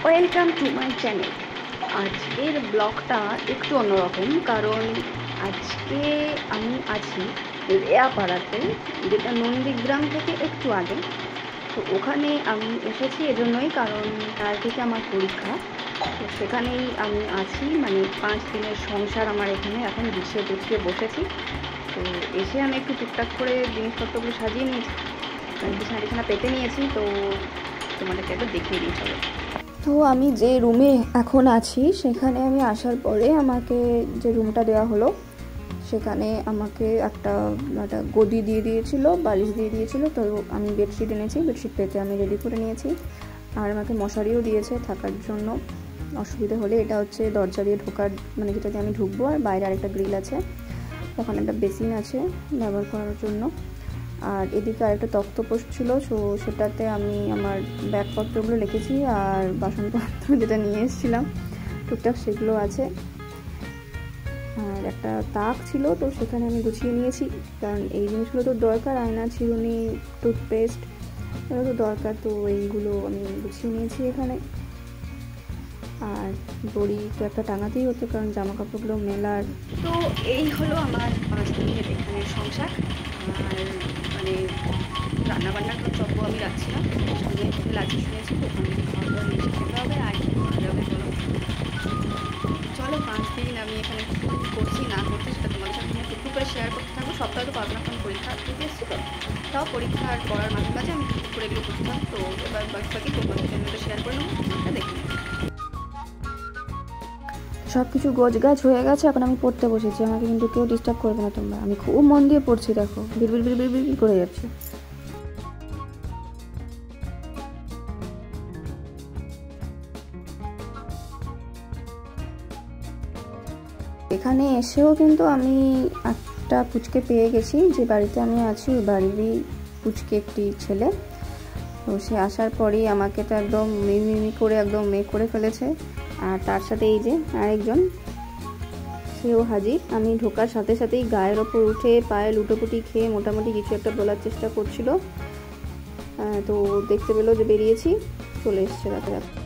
Welcome to my channel. আজকের ব্লগটা একটু অন্যরকম, কারণ আজকে আমি আছি রেয়াপাড়াতে, যেটা নন্দীগ্রাম থেকে একটু আগে। তো ওখানে আমি এসেছি এজন্যই, কারণ তার থেকে আমার পরীক্ষা। তো সেখানেই আমি আছি, মানে 5 দিনের সংসার আমার এখানে এখন গুছিয়ে গুছিয়ে বসেছি। তো এসে আমি একটু টুকটাক করে জিনিসপত্রগুলো সাজিয়ে নিয়েছি, বিছানা টিছানা পেতে নিয়েছি। তো তোমাদেরকে একটু দেখিয়ে দিই চলো। তো আমি যে রুমে এখন আছি সেখানে আমি আসার পরে আমাকে যে রুমটা দেওয়া হলো সেখানে আমাকে একটা গদি দিয়ে দিয়েছিল, বালিশ দিয়ে দিয়েছিল। তো আমি বেডশিট এনেছি, বেডশিট পেতে আমি রেডি করে নিয়েছি। আর আমাকে মশারিও দিয়েছে থাকার জন্য, অসুবিধা হলে। এটা হচ্ছে দরজা দিয়ে ঢোকার, মানে যেটা দিয়ে আমি ঢুকবো, আর বাইরে আরেকটা গ্রিল আছে। ওখানে একটা বেসিন আছে ব্যবহার করার জন্য। আর এদিকে আরেকটা তক্তপোষ ছিল, সো সেটাতে আমি আমার ব্যাগপত্রগুলো রেখেছি, আর বাসনপত্র যেটা নিয়ে এসেছিলাম টুকটাক সেগুলো আছে। আর একটা তাক ছিল, তো সেখানে আমি গুছিয়ে নিয়েছি, কারণ এই জিনিসগুলো তো দরকার। আয়না, চিরুনি, টুথপেস্ট, এগুলো তো দরকার। তো এইগুলো আমি গুছিয়ে নিয়েছি এখানে। আর দড়ি তো একটা টাঙাতেই হতো, কারণ জামা কাপড়গুলো মেলার। তো এই হলো আমার 5 দিনের এখানে সংসার। আর মানে রান্নাবান্নার কোনো চব্য আমি রাখছি না, সঙ্গে হোটেল আছে শুনেছি, তো ওখান থেকে খাওয়া দাওয়া নিয়ে খেতে হবে। আর কি করা যাবে বলো। চলো 5 দিন আমি এখানে কী করছি না করছি সেটা তোমাদের সাথে আমি একটু করে শেয়ার করতে থাকবো। সপ্তাহে তো পাবো না, কারণ পরীক্ষা দিতে এসেছি। তো তাও পরীক্ষার পড়ার মাঝে মাঝে আমি টুক করে এগুলো করতাম। তো এবার বাকি তোমাদের সাথে শেয়ার করে নেবো, তোমরা দেখে নেবো। সব কিছু গোছগাছ হয়ে গেছে, এখন আমি পড়তে বসেছি। আমাকে কিন্তু কেউ ডিস্টার্ব করবে না তোমরা। আমি খুব মন দিয়ে পড়ছি, দেখো বিড়বিড় বিড়বিড় বিড়বিড় করে যাচ্ছি। এখানে এসেও কিন্তু আমি একটা পুচকে পেয়ে গেছি। যে বাড়িতে আমি আছি ওই বাড়িরই পুচকে একটি ছেলে। তো সে আসার পরেই আমাকে তো একদম মিমি করে একদম মেয়ে করে ফেলেছে। আর তার সাথে এই যে আরেকজন, সেও হাজির। আমি ঢোকার সাথে সাথেই গায়ের ওপর উঠে পায়ে লুটোপুটি খেয়ে মোটামুটি কিছু একটা বলার চেষ্টা করছিল। তো দেখতে পেলো যে বেরিয়েছি, চলে এসছে রাতে রাতে।